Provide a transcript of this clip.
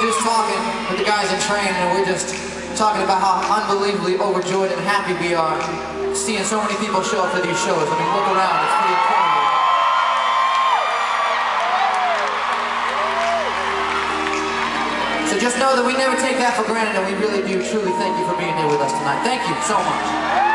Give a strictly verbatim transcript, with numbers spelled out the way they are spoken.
just talking with the guys in train, and we're just talking about how unbelievably overjoyed and happy we are seeing so many people show up for these shows. I mean, look around, it's pretty incredible. So just know that we never take that for granted, and we really do truly thank you for being here with us tonight. Thank you so much.